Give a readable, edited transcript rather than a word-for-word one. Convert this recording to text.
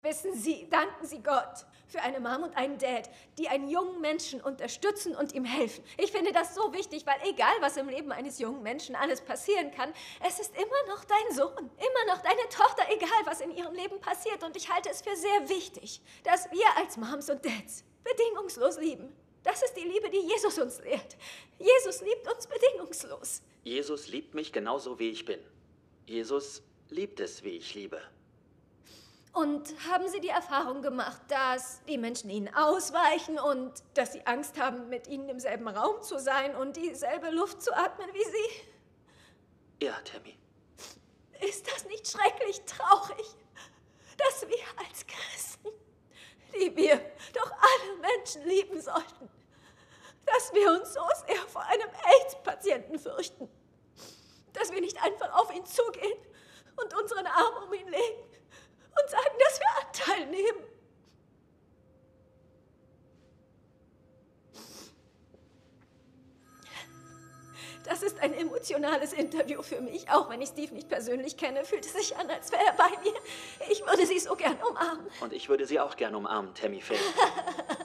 Wissen Sie, danken Sie Gott für eine Mom und einen Dad, die einen jungen Menschen unterstützen und ihm helfen. Ich finde das so wichtig, weil egal, was im Leben eines jungen Menschen alles passieren kann, es ist immer noch dein Sohn, immer noch deine Tochter, egal, was in ihrem Leben passiert. Und ich halte es für sehr wichtig, dass wir als Moms und Dads bedingungslos lieben. Das ist die Liebe, die Jesus uns lehrt. Jesus liebt uns bedingungslos. Jesus liebt mich genauso, wie ich bin. Jesus liebt es, wie ich liebe. Und haben Sie die Erfahrung gemacht, dass die Menschen Ihnen ausweichen und dass Sie Angst haben, mit Ihnen im selben Raum zu sein und dieselbe Luft zu atmen wie Sie? Ja, Tammy. Ist das nicht schrecklich traurig, dass wir als Christen, die wir doch alle Menschen lieben sollten, dass wir uns so sehr vor einem AIDS-Patienten fürchten, dass wir nicht einfach auf ihn zugehen und unseren Arm um ihn legen und sagen, dass wir Anteil nehmen. Das ist ein emotionales Interview für mich. Auch wenn ich Steve nicht persönlich kenne, fühlt es sich an, als wäre er bei mir. Ich würde Sie so gern umarmen. Und ich würde Sie auch gern umarmen, Tammy Faye.